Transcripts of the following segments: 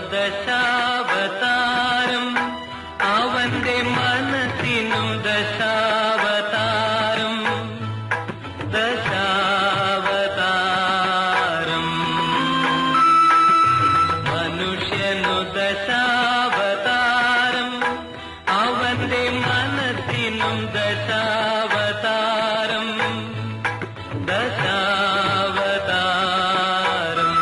ദശാവതാരം അവന്റെ മനസ്സിനും ദശാവതാരം ദശാവതാരം മനുഷ്യനു ദശാവതാരം അവന്റെ മനസ്സിനും ദശാവതാരം ദശാവതാരം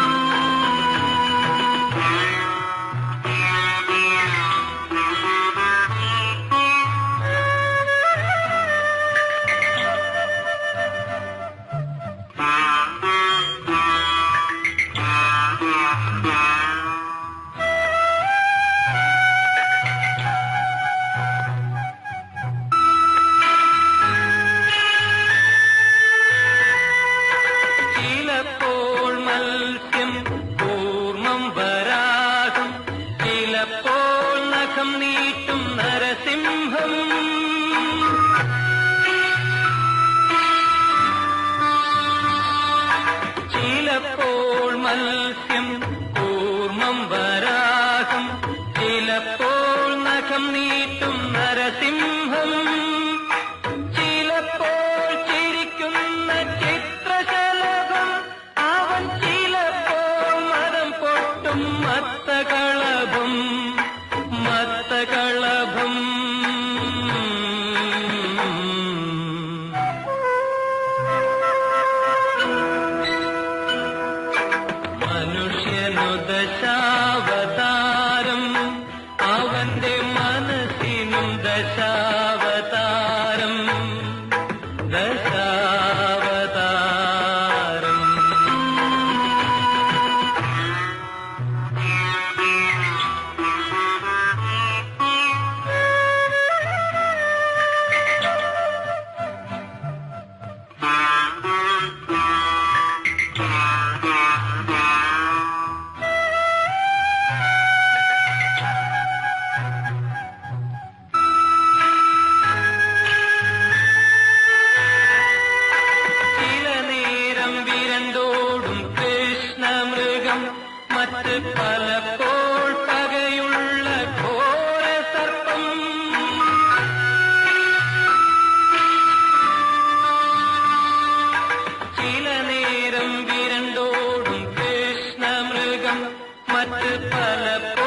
ചിലപ്പോൾ മത്സ്യം കൂർമ്മം വരാഹം ചിലപ്പോൾ നഖം നീട്ടും നരസിംഹം ചിലപ്പോൾ മത്സ്യം കൂർമ്മം വരാഹം ചിലപ്പോൾ നഖം നീട്ടും നരസിംഹം ചിലപ്പോൾ ചിരിക്കുന്ന ചിത്രശലഭം അവൻ ചിലപ്പോൾ മരം പൊട്ടും മത്തകളഭം മത്തകളഭം മനുഷ്യനു ദശാവതാരം അവന്റെ മനസ്സിനും ദശാവതാരം ദശാവതാരം ചില നേരം വിരണ്ടോടും കൃഷ്ണമൃഗം മറ്റ് പലപ്പോൾ പകയുള്ള ഘോര സർപ്പം ചില നേരം വിരണ്ടോടും കൃഷ്ണമൃഗം മറ്റ് പലപ്പോൾ